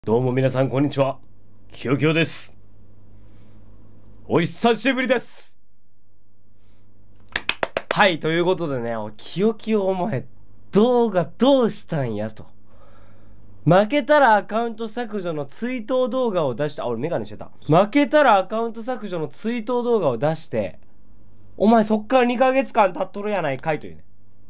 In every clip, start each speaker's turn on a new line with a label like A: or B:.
A: どうも皆さんこんにちは、きよきよです。お久しぶりです。はい、ということでね、きよきよお前動画どうしたんやと。負けたらアカウント削除の追悼動画を出して、俺メガネしてた。負けたらアカウント削除の追悼動画を出して、お前そっから2ヶ月間経っとるやないかいというね。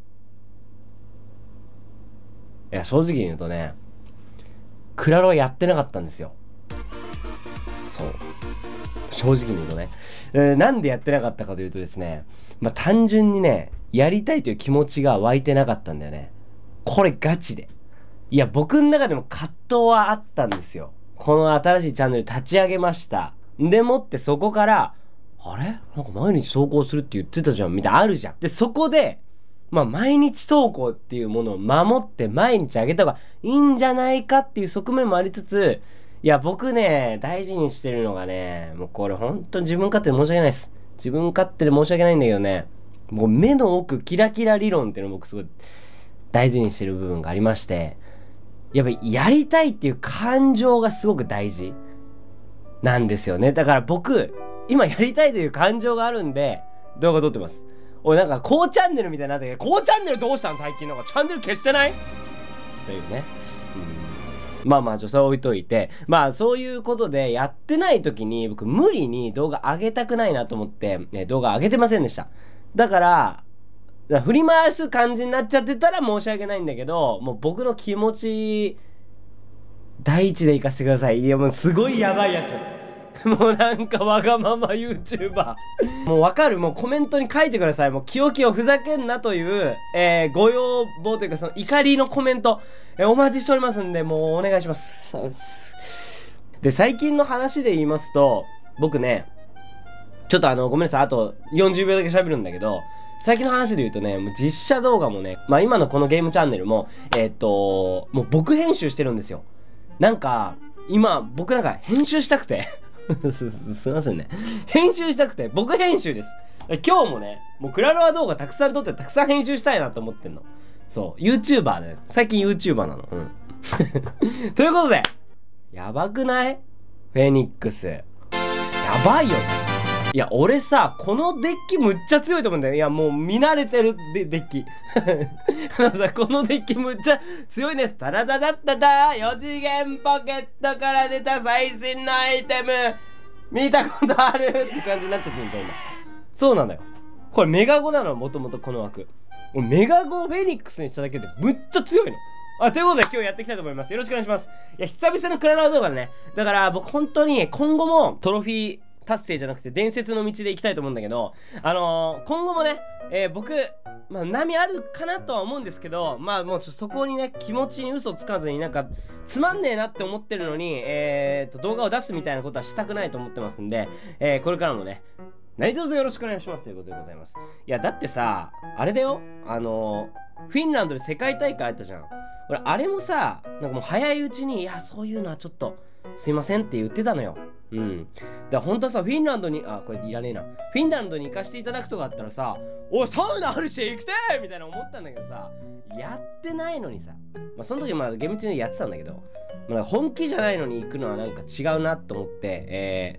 A: いや、正直に言うとね、クラロはやってなかったんですよ。そう。正直に言うとね。なんでやってなかったかというとですね、単純にね、やりたいという気持ちが湧いてなかったんだよね。これガチで。いや、僕の中でも葛藤はあったんですよ。この新しいチャンネル立ち上げました。でもってそこから、あれなんか毎日投稿するって言ってたじゃんみたいなあるじゃん。で、そこで、毎日投稿っていうものを守って毎日あげた方がいいんじゃないかっていう側面もありつつ、いや、僕ね、大事にしてるのがね、もうこれほんと自分勝手で申し訳ないです。自分勝手で申し訳ないんだけどね、もう目の奥キラキラ理論っていうのを僕すごい大事にしてる部分がありまして、やっぱりやりたいっていう感情がすごく大事なんですよね。だから僕、今やりたいという感情があるんで、動画撮ってます。おい、なんか、こうチャンネルみたいになったけど、こうチャンネルどうしたの最近なんかチャンネル消してないというね。それは置いといて。そういうことで、やってない時に、僕、無理に動画上げたくないなと思って、動画上げてませんでした。だから、振り回す感じになっちゃってたら申し訳ないんだけど、もう僕の気持ち、第一で行かせてください。いや、もうすごいやばいやつ。もうなんかわがまま YouTuber もうわかる、もうコメントに書いてください。もうきよきよふざけんなという、ご要望というかその怒りのコメント、お待ちしておりますんで、もうお願いします。で、最近の話で言いますと、僕ね、ちょっとごめんなさい、あと40秒だけ喋るんだけど、最近の話で言うとね、もう実写動画もね、今のこのゲームチャンネルも、もう僕編集してるんですよ。なんか、今、僕なんか編集したくてすいませんね。編集したくて、僕編集です。今日もね、もうクラロワ動画たくさん撮ってたくさん編集したいなと思ってんの。そう、YouTuber ね。最近 YouTuber なの。ということで、やばくない？フェニックス。やばいよね。いや、俺さ、このデッキむっちゃ強いと思うんだよ。いや、もう見慣れてるデッキ。このデッキむっちゃ強いです。タラダダッタダ4次元ポケットから出た最新のアイテム見たことあるって感じになっちゃってるんじゃん、今。そうなのよ。これメガゴなの、もともとこの枠。メガゴをフェニックスにしただけでむっちゃ強いの。ということで今日やっていきたいと思います。よろしくお願いします。いや、久々のクラロワ動画だね。だから僕本当に今後もトロフィー達成じゃなくて伝説の道で行きたいと思うんだけど、今後もね、僕、波あるかなとは思うんですけど、もうそこにね、気持ちに嘘つかずになんか、つまんねえなって思ってるのに、動画を出すみたいなことはしたくないと思ってますんで、これからもね、何卒よろしくお願いしますということでございます。いや、だってさ、あれだよ、フィンランドで世界大会あったじゃん。俺、あれもさ、なんかもう早いうちに、いや、そういうのはちょっと、すいませんって言ってたのよ。だから本当はさ、フィンランドに、これいらねえな。フィンランドに行かせていただくとかあったらさ、おい、サウナあるし行きてーみたいな思ったんだけどさ、やってないのにさ、その時厳密にやってたんだけど、本気じゃないのに行くのはなんか違うなと思って、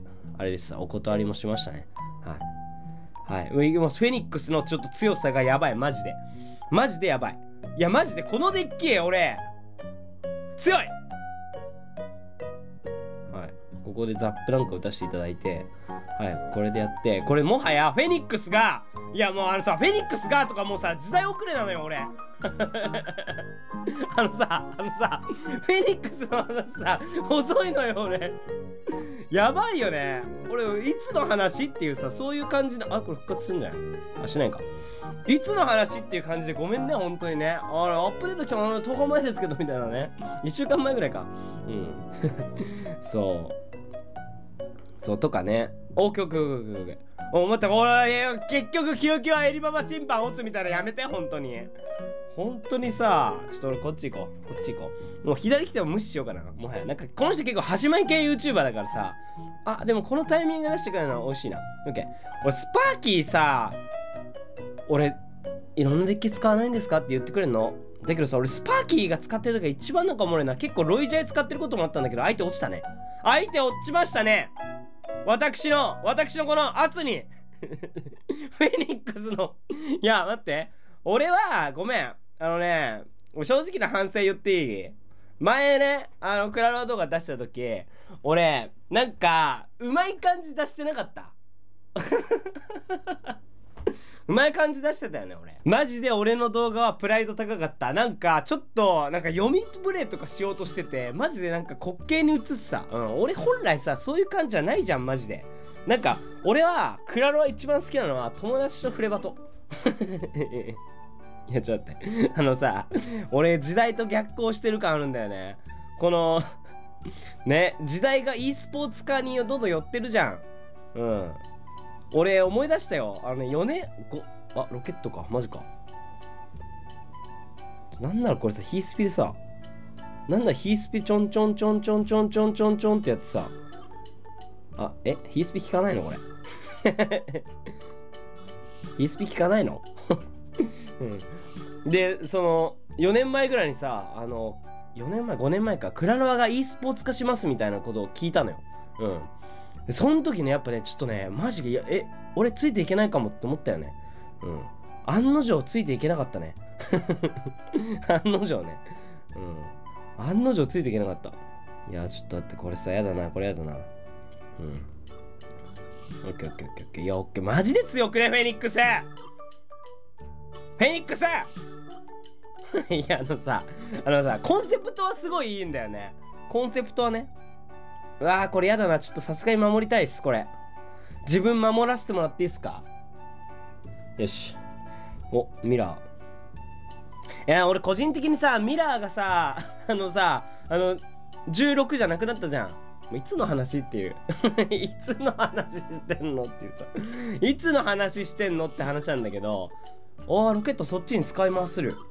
A: あれです、お断りもしましたね。はい。もうフェニックスのちょっと強さがやばい、マジで。マジでやばい。いや、マジでこのデッキ、俺、強い！ここでザップなんか打たせていただいて、これでやって、これもはやフェニックスが、いやもうフェニックスがとかもうさ、時代遅れなのよ俺フェニックスのさ、遅いのよ俺やばいよね。俺いつの話っていうさ、そういう感じで、これ復活するんじゃない？しないか。いつの話っていう感じでごめんね、本当にね。アップデート来たの10日前ですけどみたいなね。1週間前ぐらいか。そうとかね。オッケーオッケーオッケーオッケー。待って、俺結局キヨキヨはエリババチンパンオツみたいなやめて、本当に。本当にさ、ちょっと俺こっち行こう。もう左来ても無視しようかな。もはやなんかこの人結構始まり系 YouTuber だからさ。でもこのタイミング出してくれるのは美味しいな。オッケー。俺スパーキーさ、俺いろんなデッキ使わないんですかって言ってくれるの。 だけどさ、俺スパーキーが使ってる時が一番なんかおもろいな。結構ロイジャイ使ってることもあったんだけど、相手落ちたね。相手落ちましたね。私のこの圧に。フェニックスの。いや、待って。俺は、ごめん。正直な反省言っていい？前ね、クラロワ動画出した時、俺、なんか、うまい感じ出してなかった。うまい感じ出してたよね、俺。マジで俺の動画はプライド高かった。なんか、ちょっと、なんか読みプレイとかしようとしてて、マジでなんか滑稽に映すさ。俺本来さ、そういう感じじゃないじゃん、マジで。なんか、俺は、クラロワ一番好きなのは、友達とフレバト。いや、ちょっと待って。さ、俺、時代と逆行してる感あるんだよね。この、ね、時代が e スポーツ化にどんどん寄ってるじゃん。うん。俺、思い出したよ。4年、あ、ロケットか。マジか。なんならこれさ、ヒースピでさ、なんだヒースピちょんちょんちょんちょんちょんちょんちょんちょんってやってさ、あ、ヒースピ聞かないのこれ。ヒースピ聞かないのうん。で、4年前ぐらいにさ、4年前、5年前か、クラロワが e スポーツ化しますみたいなことを聞いたのよ。うん。その時ね、やっぱね、ちょっとね、マジで、俺ついていけないかもって思ったよね。うん。案の定ついていけなかったね。案の定ね。うん。案の定ついていけなかった。いや、ちょっと待って、これさ、やだな、これやだな。うん。オッケーオッケーオッケーオッケー。いや、オッケー。マジで強くね、フェニックス！フェニックスいや、コンセプトはすごいいいんだよね。コンセプトはね。うわー、これやだな。ちょっとさすがに守りたいっす、これ。自分守らせてもらっていいっすか？よし。お、ミラー。いや、俺個人的にさ、ミラーがさ、16じゃなくなったじゃん。いつの話っていう。いつの話してんのっていうさ。いつの話してんのって話なんだけど、ロケットそっちに使い回する。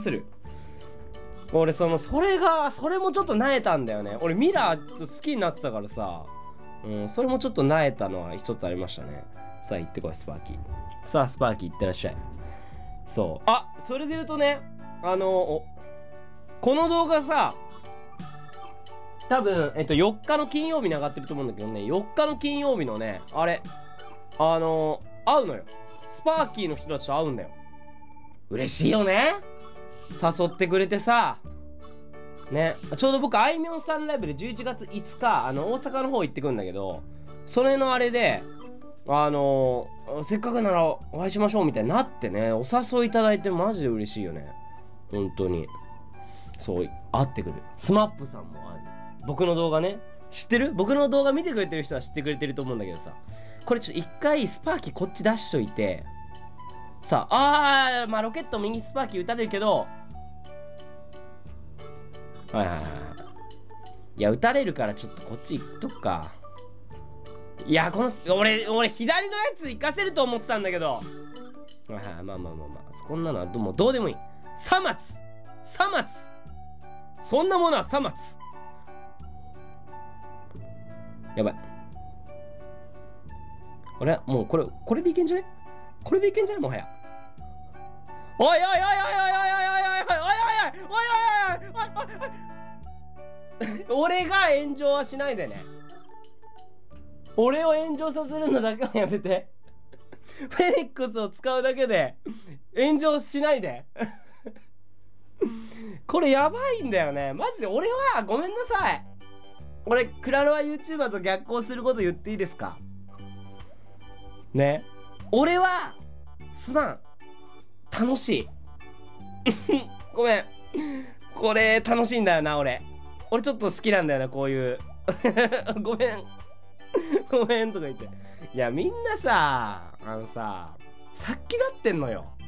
A: 俺それもちょっと萎えたんだよね。俺ミラー好きになってたからさ、それもちょっと萎えたのは一つありましたね。さあ行ってこい、スパーキー。さあスパーキー行ってらっしゃい。そう。あ、それで言うとね、この動画さ、多分、4日の金曜日に上がってると思うんだけどね、4日の金曜日のね、あれ、会うのよ。スパーキーの人たちと会うんだよ。嬉しいよね。誘ってくれてさ、ね、ちょうど僕あいみょんさんライブで11月5日大阪の方行ってくんだけど、それのあれでせっかくならお会いしましょうみたいになってね、お誘いいただいてマジで嬉しいよね、本当に。そう会ってくる。スマップさんも会う。僕の動画ね、知ってる？僕の動画見てくれてる人は知ってくれてると思うんだけどさ、これちょっと一回スパーキーこっち出しといてさあ、まあロケット右スパーキー撃たれるけど、いや、撃たれるからちょっとこっち行っとくか。いや、俺左のやつ行かせると思ってたんだけど。まあ。こんなのはもうどうでもいい。さまつそんなものはさまつ。やばい。俺、もうこれでいけんじゃね？もはや。おい俺が炎上はしないでね。俺を炎上させるのだけはやめて。フェニックスを使うだけで炎上しないで。これやばいんだよね。マジで俺はごめんなさい。俺クラロワ YouTuber と逆行すること言っていいですかね。俺はすまん、楽しい。ごめん、これ楽しいんだよな。俺ちょっと好きなんだよな、こういうごめんとか言って。いや、みんなさ、殺気立ってんのよ。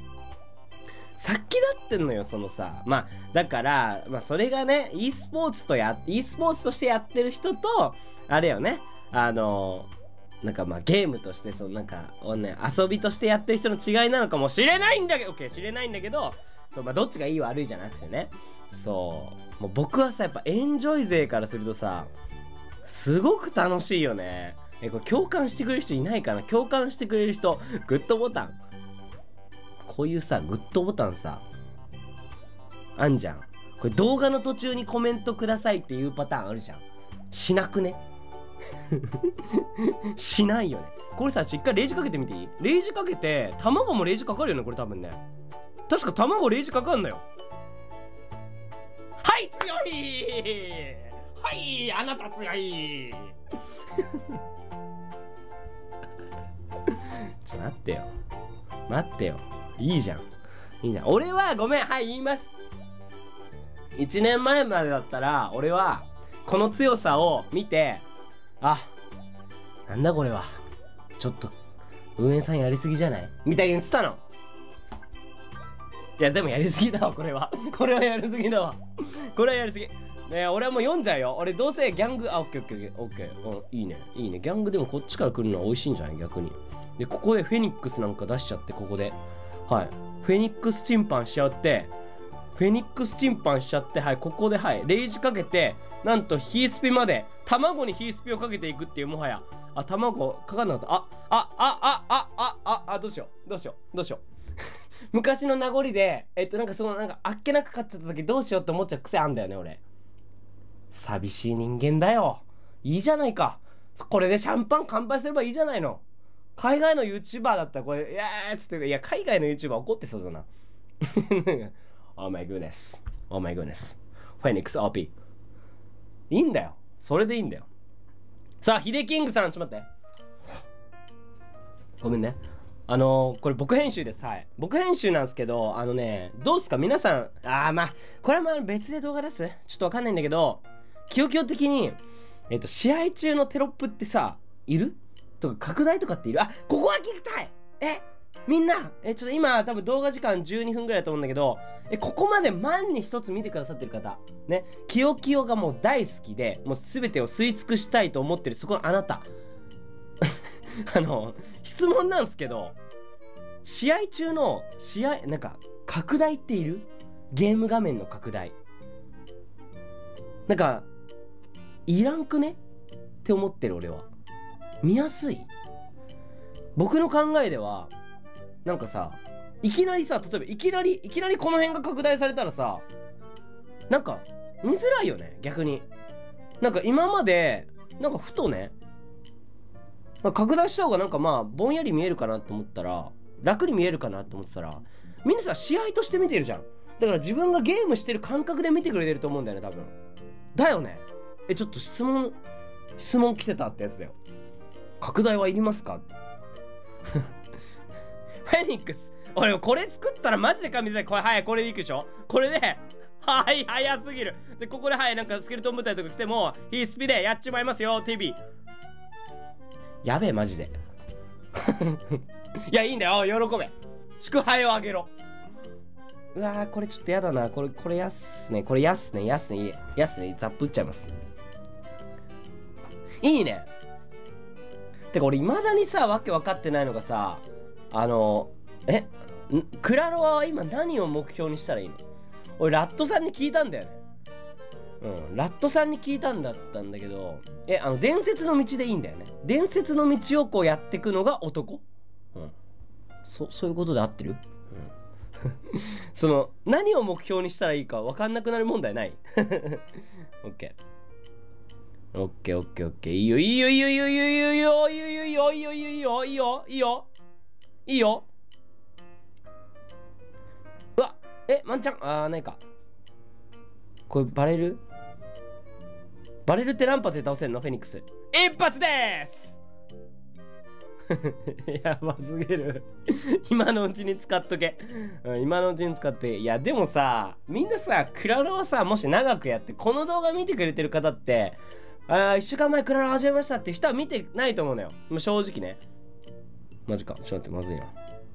A: そのさ。まあ、だから、まあ、それがね、e スポーツとしてやってる人と、あれよね、なんかまあ、ゲームとして、遊びとしてやってる人の違いなのかもしれないんだけど、そう、まあ、どっちがいい悪いじゃなくてね。そう。もう僕はさ、やっぱエンジョイ勢からするとさ、すごく楽しいよね。これ共感してくれる人いないかな？共感してくれる人、グッドボタン。こういうさ、グッドボタンさ、 あんじゃん。これ動画の途中にコメントくださいっていうパターンあるじゃん。しなくねしないよね。これさ、一回レイジかけてみていい？レイジかけて、卵もレイジかかるよね、これ多分ね。確か卵レイジかかんのよ。はい、強いはい、あなた強いちょ、待ってよ。待ってよ。いいじゃん。いいじゃん。俺は、ごめん、はい、言います。1年前までだったら、俺は、この強さを見て、あ、なんだこれは。ちょっと、運営さんやりすぎじゃないみたいに言ってたの。いや、でもやりすぎだわ、これは。これはやりすぎだわ。これはやりすぎ。ねえ、俺はもう読んじゃうよ。俺どうせギャング、あ、オッケーオッケーオッケー。うん、いいね。いいね。ギャングでもこっちから来るのは美味しいんじゃない逆に。で、ここでフェニックスなんか出しちゃって、ここで。はい。フェニックスチンパンしちゃって、フェニックスチンパンしちゃって、はい、ここで、はい、レイジかけて、なんとヒースピまで、卵にヒースピをかけていくっていう、もはや。あ、卵かかんなかった。どうしよう。どうしよう。どうしよう。昔の名残で、なんかその、なんか、あっけなく勝っちゃった時どうしようって思っちゃう癖あんだよね、俺。寂しい人間だよ。いいじゃないか。これでシャンパン乾杯すればいいじゃないの。海外の YouTuber だったらこれ、いやーっつって、いや、海外の YouTuber 怒ってそうだな。Oh my goodness. Oh my goodness. Phoenix OP。いいんだよ。それでいいんだよ。さあ、ヒデキングさん、ちょっと待って。ごめんね。これ僕編集です。はい。僕編集なんですけど、どうすか皆さん、まあ、これはまあ別で動画出すちょっとわかんないんだけど、基本的に、試合中のテロップってさ、いるとか、拡大とかっている？ここは聞きたい！みんな、ちょっと今多分動画時間12分ぐらいだと思うんだけど、ここまで万に一つ見てくださってる方、ね、キヨキヨがもう大好きで、もう全てを吸い尽くしたいと思ってるそこのあなた。質問なんですけど、試合中の、なんか、拡大っている？ゲーム画面の拡大。なんか、いらんくねって思ってる俺は。見やすい？僕の考えでは、なんかさ、いきなりさ、例えばいきなりこの辺が拡大されたらさ、なんか、見づらいよね、逆に。なんか今まで、なんかふとね、拡大した方がなんかまあ、ぼんやり見えるかなと思ったら、楽に見えるかなと思ってたら、みんなさ、試合として見てるじゃん。だから自分がゲームしてる感覚で見てくれてると思うんだよね、多分。だよね。ちょっと質問来てたってやつだよ。拡大はいりますか？フェニックス。俺、これ作ったらマジで神で、これ、はい、これでいくでしょ？これで、はい、早すぎる。で、ここで、はい、なんかスケルトン部隊とか来ても、ヒースピでやっちまいますよ、TV。やべえ、マジで。いや、いいんだよ、喜べ。祝杯をあげろ。うわー、これちょっとやだな。これやっすね。ザップ打っちゃいます。いいね。てか俺未だにさ、わけ分かってないのがさ、クラロワは今何を目標にしたらいいの？俺ラットさんに聞いたんだよね。ラットさんに聞いたんだったんだけど、伝説の道でいいんだよね。伝説の道をこうやってくのが男？そういうことで合ってる？何を目標にしたらいいか分かんなくなる問題ない？オッケー。いいよ。うわ、マンちゃん、ないか。これバレるって何発で倒せんの？フェニックス。一発でーすやばすぎる。今のうちに使っとけ。今のうちに使って。いや、でもさ、みんなさ、クラロワさ、もし長くやって、この動画見てくれてる方って、1週間前クラロワ始めましたって人は見てないと思うのよ。もう正直ね。マジか。ちょっと待って、まずいな。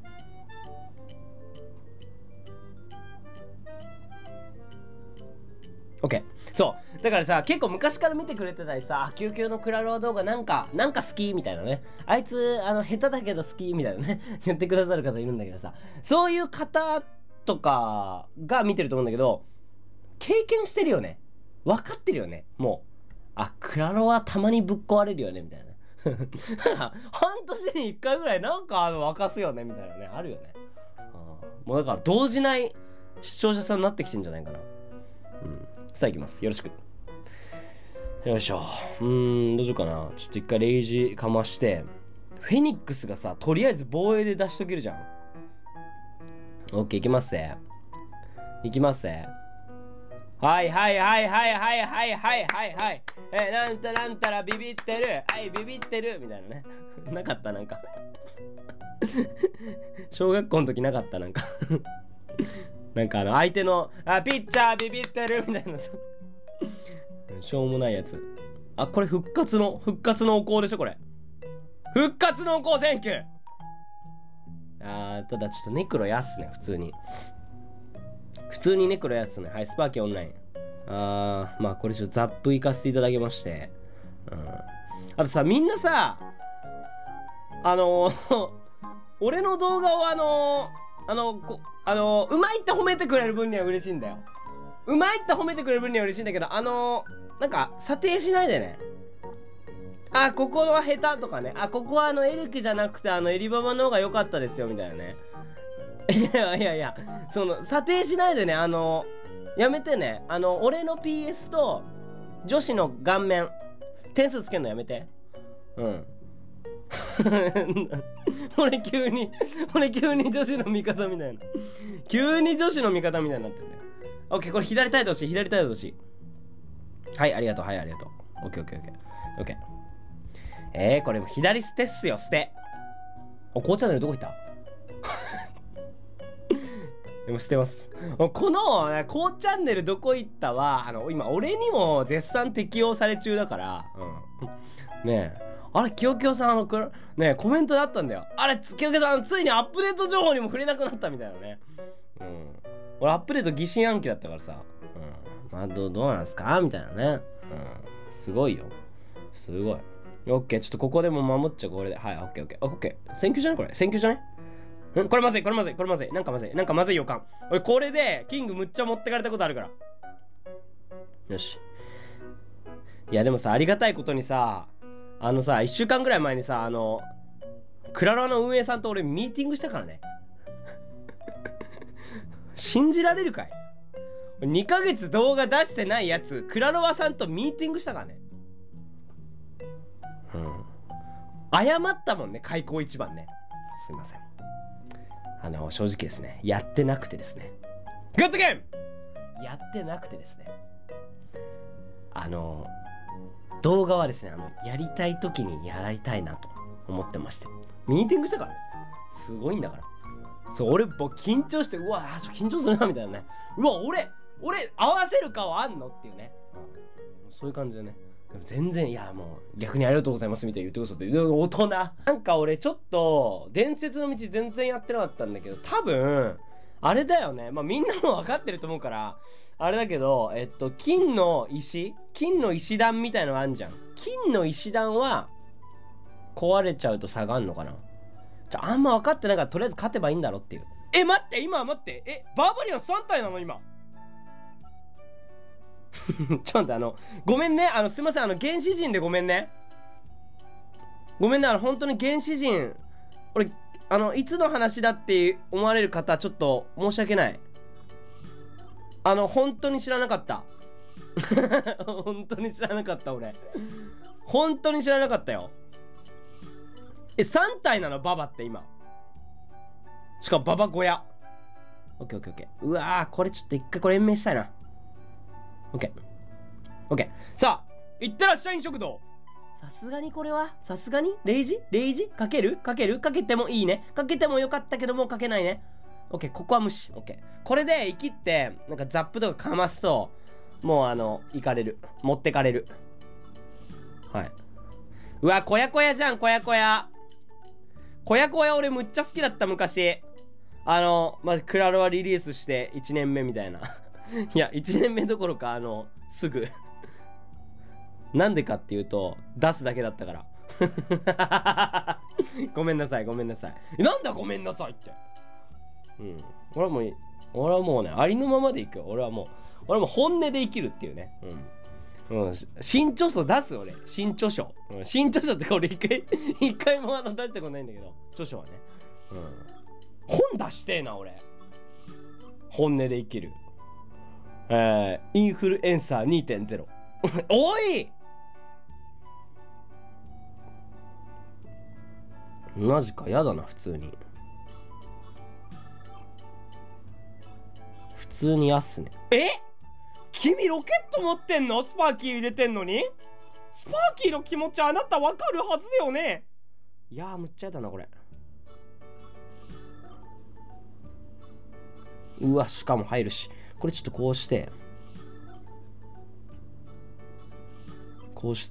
A: オッケー。そう。だからさ、結構昔から見てくれてたりさ、救急のクラロワ動画なんか好きみたいなね。あいつ、下手だけど好きみたいなね。言ってくださる方いるんだけどさ。そういう方とかが見てると思うんだけど、経験してるよね。分かってるよね。もう。クラロワたまにぶっ壊れるよね、みたいな。半年に一回ぐらいなんか沸かすよね、みたいなね。あるよね。もうだから動じない視聴者さんになってきてんじゃないかな。さあ行きます。よろしく。よいしょ。どうしようかな。ちょっと一回レイジかまして、フェニックスがさ、とりあえず防衛で出しとけるじゃん。オッケー、行きますぜ。行きますぜ。はいはいはいはいはいはいはいはいはい。なんたなんたらビビってる。はい、ビビってる。みたいなね。なかった、なんか。小学校の時なかった、なんか。なんか相手の、ピッチャービビってるみたいなさ。しょうもないやつ。これ復活のお香でしょ、これ。復活のお香、センキュー。ただちょっとネクロやすね、普通に。普通にネクロやすね。はい、スパーキーオンライン。まあこれちょっとザップ行かせていただきまして。あとさ、みんなさ、俺の動画をうまいって褒めてくれる分には嬉しいんだよ。うまいって褒めてくれる分には嬉しいんだけど、なんか、査定しないでね。ここは下手とかね。ここはエルクじゃなくてエリババの方が良かったですよ、みたいなね。いや、査定しないでね、やめてね。俺の PS と、女子の顔面、点数つけんのやめて。俺急に女子の味方みたいな。急に女子の味方みたいになってるね。オッケー、これ左タイトし、左タイトし。はい、ありがとう、はい、ありがとう。オッケー、オッケー、オッケー。オッケー。これ左捨てっすよ、捨て。こうチャンネルどこ行ったでも捨てます。この、こうチャンネルどこ行ったは、今、俺にも絶賛適用され中だから、ねえ。キヨキヨさんねえ、コメントだったんだよ。キヨキヨさん、ついにアップデート情報にも触れなくなったみたいなね。俺アップデート疑心暗鬼だったからさ。まあ、どうなんすかみたいなね。すごいよ。すごい。オッケー、ちょっとここでも守っちゃう、これで。はい、オッケー、オッケー。オッケー。選挙じゃねこれ選挙じゃねこれまずい、これまずい、これまずい。なんかまずい。なんかまずい予感。俺、これで、キングむっちゃ持ってかれたことあるから。よし。いや、でもさ、ありがたいことにさ、1週間ぐらい前にさ、クラロワの運営さんと俺ミーティングしたからね。信じられるかい ?2 ヶ月動画出してないやつ、クラロワさんとミーティングしたからね。謝ったもんね、開口一番ね。すいません。正直ですね、やってなくてですね。グッドゲームやってなくてですね。動画はですね、やりたい時にやりたいなと思ってまして。ミーティングしたからね。すごいんだから。そう、俺、緊張して、うわ、緊張するな、みたいなね。うわ、俺、合わせる顔あんのっていうね。そういう感じでね。でも全然、いや、もう、逆にありがとうございますみたいに言ってくださって、大人。なんか俺、ちょっと、伝説の道全然やってなかったんだけど、多分、あれだよね。まあ、みんなも分かってると思うから、あれだけど、金の石段みたいのがあんじゃん。金の石段は、壊れちゃうと下がんのかな。あんま分かってないから、とりあえず勝てばいいんだろっていう。待って、待って。バーバリアン3体なの今。ちょっと待って、ごめんね。すいません。原始人でごめんね。ごめんね。本当に原始人。俺、いつの話だって思われる方、ちょっと申し訳ない。本当に知らなかった。本当に知らなかった、俺。本当に知らなかったよ。3体なのババって今。しかもババ小屋。オッケーオッケーオッケー。うわー、これちょっと一回これ延命したいな。オッケー。オッケー。さあ、いってらっしゃい食堂。さすがにこれはさすがにレイジかけてもいいね。かけてもよかったけどもうかけないね。オッケー、ここは無視。オッケー。これで生きって、なんかザップとかかますと、もう行かれる。持ってかれる。はい。うわ、小屋じゃん、小屋。小屋俺むっちゃ好きだった昔。クラロワリリースして1年目みたいな。いや、1年目どころか、すぐ。なんでかっていうと、出すだけだったから。ごめんなさい。なんだごめんなさいって。俺はもうね、ありのままでいくよ。俺はもう本音で生きるっていうね。新著書出す俺。新著書。新著書って俺一回も出したことないんだけど、著書はね。本出してえな俺。 本音で生きる。インフルエンサー 2.0 おいマジか、やだな、普通に。普通にやっすね。君ロケット持ってんの？スパーキー入れてんのに？スパーキーの気持ちあなたわかるはずだよね。いやー、むっちゃやだな、これ。うわ、しかも入るし。これちょっとこうして。こうして。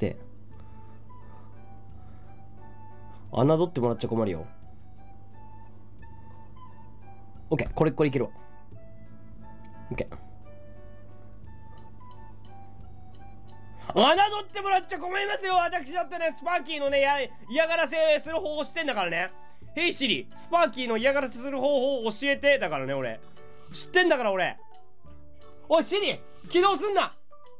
A: 侮ってもらっちゃ困るよ。オッケー、これいけるわ。オッケー。侮ってもらっちゃ困りますよ。私だってね、スパーキーのね、嫌がらせする方法知ってんだからね。ヘイシリ、スパーキーの嫌がらせする方法を教えて。だからね、俺。知ってんだから、俺。おい、シリ起動すんな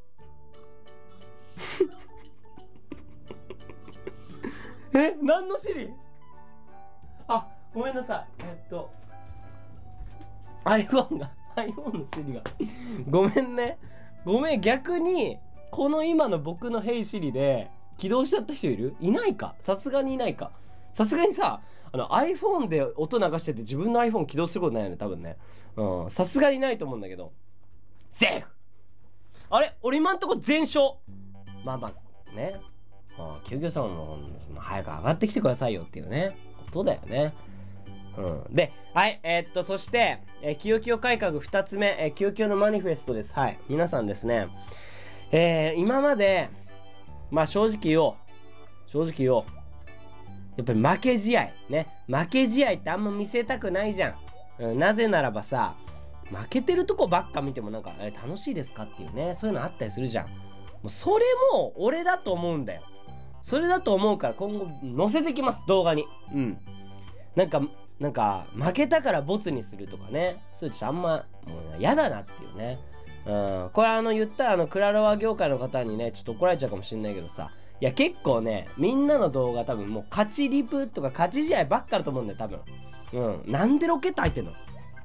A: 何のシリ？あ、ごめんなさい。iPhone のシリが。ごめんね。ごめん、逆に、この今の僕のヘイシリで起動しちゃった人いる？いないか？さすがにいないか。さすがにさ、iPhone で音流してて自分の iPhone 起動することないよね、多分ね。うん、さすがにないと思うんだけど。セーフ！あれ？俺今んとこ全勝！まあまあ、ね。救急さんも早く上がってきてくださいよっていうね、ことだよね。うん。で、はい、そして、キヨキヨ改革2つ目、キヨキヨのマニフェストです。はい。皆さんですね、今まで、まあ正直言おう。やっぱり負け試合。ね。負け試合ってあんま見せたくないじゃん。うん、なぜならばさ、負けてるとこばっか見てもなんか、楽しいですかっていうね、そういうのあったりするじゃん。もうそれも俺だと思うんだよ。それだと思うから今後載せてきます、動画に。うん。なんか、負けたからボツにするとかね。そういうちょっとあんま、もう嫌だなっていうね。うん。これ言ったらクラロワ業界の方にね、ちょっと怒られちゃうかもしんないけどさ。いや、結構ね、みんなの動画多分もう勝ちリプとか勝ち試合ばっかだと思うんだよ、多分。うん。なんでロケット入ってんの？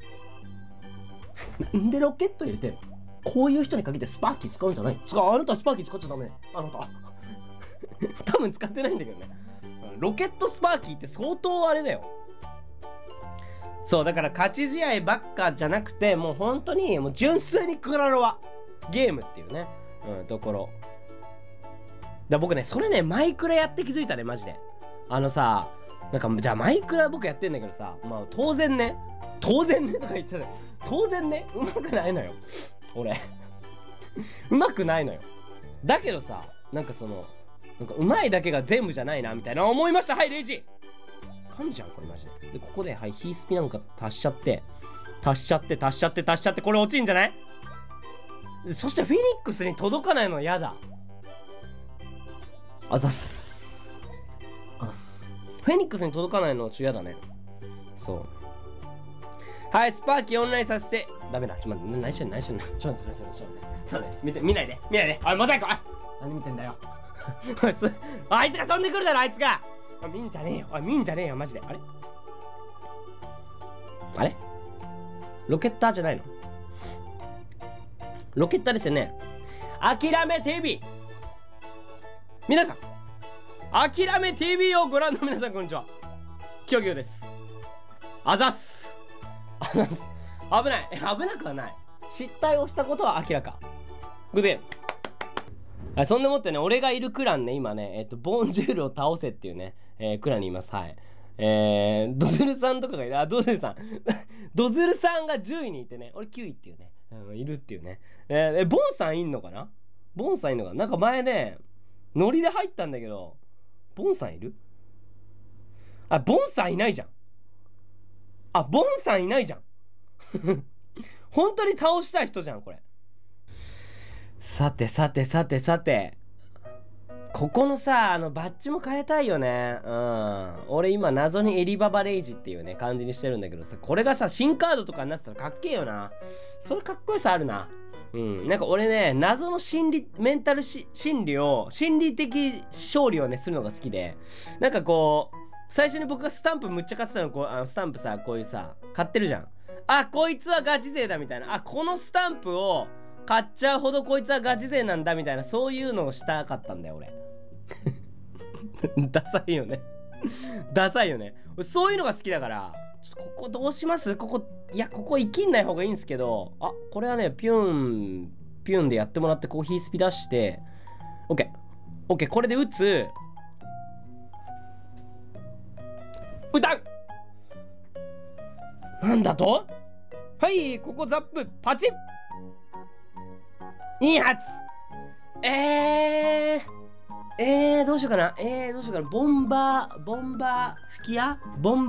A: なんでロケット入れてんの？こういう人に限ってスパーキー使うんじゃない？あなたスパーキー使っちゃダメ。あなた。多分使ってないんだけどね。ロケットスパーキーって相当あれだよ。そう、だから勝ち試合ばっかじゃなくて、もう本当に、もう純粋にクラロワゲームっていうね、ところ。僕ね、それね、マイクラやって気づいたね、マジで。さ、なんか、じゃあマイクラ僕やってんだけどさ、まあ当然ねとか言ってたね。当然ね、うまくないのよ。俺。うまくないのよ。だけどさ、なんかうまいだけが全部じゃないな、みたいな思いました。はい、レイジ神じゃん、これマジで。で、ここで、はい、ヒースピなんか足しちゃって、これ落ちんじゃない？そしてフェニックスに届かないのは嫌だ。あざっす。フェニックスに届かないのは嫌だね。そう。はい、スパーキーオンラインさせて。ダメだ。ちょっと待って、何してんの？ちょっと待って。見ないで。あ、モザイク！何見てんだよ。あいつが飛んでくるだろ、あいつが！見んじゃねえよ、マジで。あれロケッターじゃないの？ロケッターですよね。諦め TV！ 皆さん、諦め TV をご覧の皆さん、こんにちは。キヨキヨです。あざっす。危ない。危なくはない。失態をしたことは明らか。グッデン。はい、そんでもってね、俺がいるクランね、今ね、ボンジュールを倒せっていうね、クランにいます。はい。ドズルさんとかがいる。ドズルさん。ドズルさんが10位にいてね、俺9位っていうね、いるっていうね。ボンさんいんのかな？なんか前ね、ノリで入ったんだけど、ボンさんいる？あ、ボンさんいないじゃん。本当に倒したい人じゃん、これ。さて。ここのさ、バッジも変えたいよね。うん。俺今謎にエリババレイジっていうね、感じにしてるんだけどさ、これがさ、新カードとかになってたらかっけえよな。それかっこよさあるな。うん。なんか俺ね、謎のメンタル心理的勝利をね、するのが好きで、なんかこう、最初に僕がスタンプむっちゃ買ってたの、スタンプさ、こういうさ、買ってるじゃん。 あ、こいつはガチ勢だみたいな。あ、このスタンプを買っちゃうほどこいつはガチ勢なんだみたいな、そういうのをしたかったんだよ、俺。ダサいよね。ダサいよね。そういうのが好きだから、ちょっとここどうします？ここ、いや、ここ生きんない方がいいんですけど、あ、これはね、ピュンでやってもらって、コーヒースピ出して、オッケー。オッケー、これで打つ。歌う！なんだと？はい、ここザップ、パチッ！ 2 発！どうしようかな。どうしようかな。ボンバー吹き矢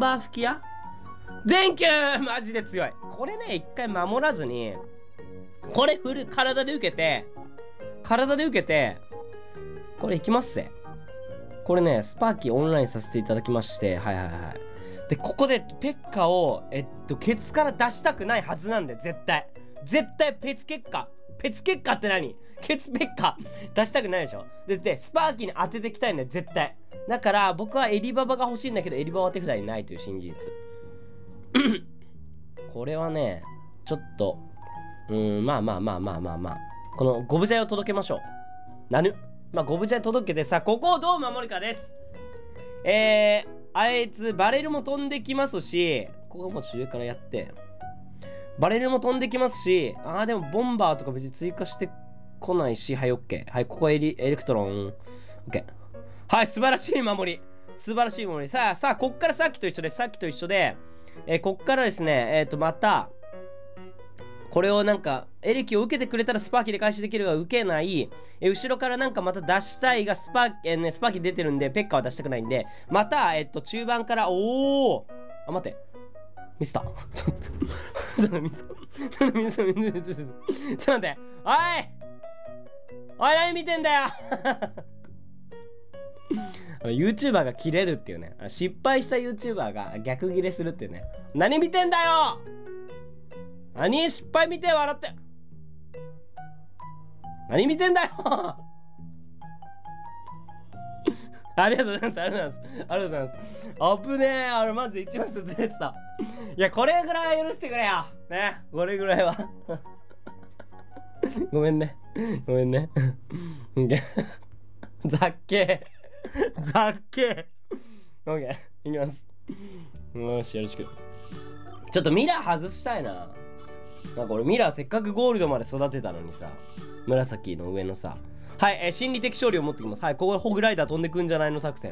A: 電球！マジで強い。これね、一回守らずに、これ体で受けて、これいきますぜ。これね、スパーキーオンラインさせていただきまして、はい。で、ここでペッカを、ケツから出したくないはずなんで、絶対ペツ結果って何？ケツペッカ出したくないでしょ？で、スパーキーに当ててきたいんだよ、絶対。だから、僕はエリババが欲しいんだけど、エリババは手札にないという新事実。これはね、ちょっと、まあ。このゴブジャイを届けましょう。ゴブジャイ届けてさ、ここをどう守るかです。あいつ、バレルも飛んできますし、ここも上からやって、バレルも飛んできますし、でもボンバーとか別に追加してこないし、はい、オッケー。はい、ここエレクトロン。オッケー。はい、素晴らしい守り。さあ、こっからさっきと一緒で、こっからですね、また、これをなんか、エレキを受けてくれたらスパーキーで開始できるが受けない。後ろからなんかまた出したいがスパーキー出てるんで、ペッカは出したくないんで、また、中盤から、待って。ミスった。ちょっとミスった。ちょっと待って。おい何見てんだよYouTuber が切れるっていうね。失敗した YouTuber が逆切れするっていうね。何見てんだよ！何失敗見て笑って。何見てんだよありがとうございます。ありがとうございます。危ねえ。マジで一番ずれてた。いや、これぐらいは許してくれよ。ね。これぐらいは。ごめんね。ざっけー。オッケー。いきます。よし、よろしく。ちょっとミラー外したいな。なんか俺ミラーせっかくゴールドまで育てたのにさ。紫の上のさ。はい、心理的勝利を持ってきます。はい、ここでホグライダー飛んでくんじゃないの作戦。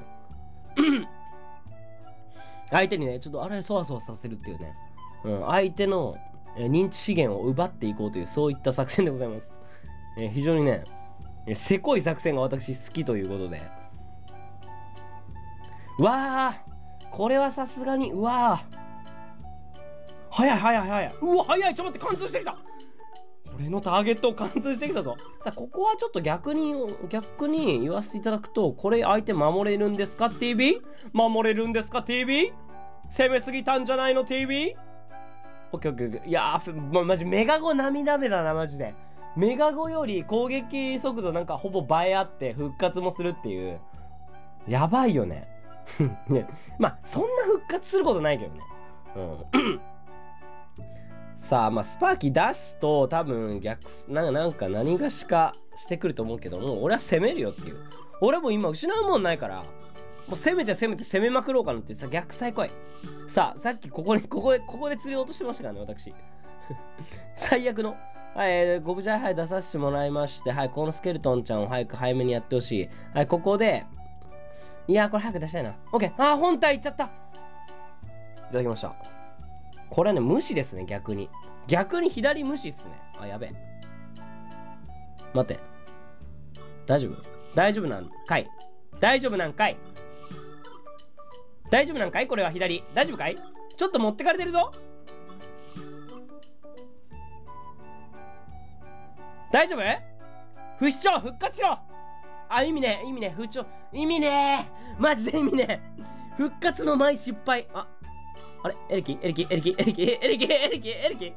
A: 相手にね、ちょっとそわそわさせるっていうね。相手の認知資源を奪っていこうという、そういった作戦でございます。非常にね、せこい作戦が私好きということで。これはさすがに、早い。うわ、早い。ちょっと待って、貫通してきた。俺のターゲットを貫通してきたぞ。さあ、ここはちょっと逆に言わせていただくと、これ相手守れるんですか TV？ 守れるんですか TV？ 攻めすぎたんじゃないの TV？ オッケー。いやー、マジメガゴ涙目だな、マジで。メガゴより攻撃速度なんかほぼ倍あって復活もするっていう。やばいよね。ね、そんな復活することないけどね。さあ、スパーキー出すと多分なんか何がしかしてくると思うけども、俺は攻めるよっていう。俺も今失うもんないから、もう攻めめまくろうかなってさ、逆サイ来い。さあ、さっきここで釣り落としてましたからね、私。最悪の。はい、ゴブジャイハイ出させてもらいまして、はい、このスケルトンちゃんを早めにやってほしい。はい、ここで、いやー、これ早く出したいな。オッケー。本体いっちゃった。いただきました。これはね、無視ですね、逆に左無視っすね。やべえ。待って。大丈夫なんかいこれは左。大丈夫かい？ちょっと持ってかれてるぞ。大丈夫？不死鳥復活しろ。意味ね不死鳥。意味ねえ。マジで意味ねえ。復活の前失敗。あれエレキオッケー。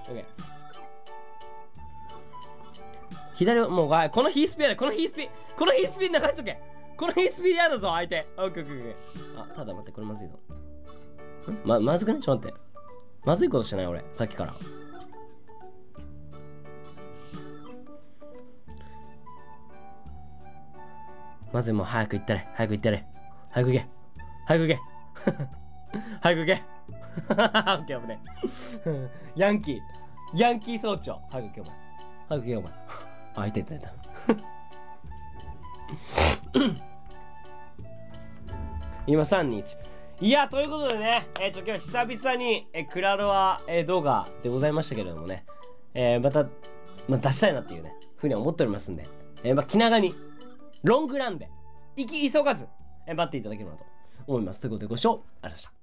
A: 左を、もう、このヒースピアだ。このヒースピ流しとけ。このヒースピ嫌だぞ、相手。オッケー。ただ待って、これまずいぞ。まずくね？ちょっと待って。 まずいことしてない俺、さっきから。まずい、もう早く行ったれ。早く行ったれ。早く行け。早く行け。早く行け。オッケー、危ね。ヤンキー総長。早く行け、お前。早く行け、お前。あ、いたいたいた。今3、2、1。いや、ということでね、今日久々に、クラロワ、動画でございましたけれどもね、また、出したいなっていうね、ふうに思っておりますんで、気長に、ロングランで、急がず、待っていただければと思います。ということで、ご視聴ありがとうございました。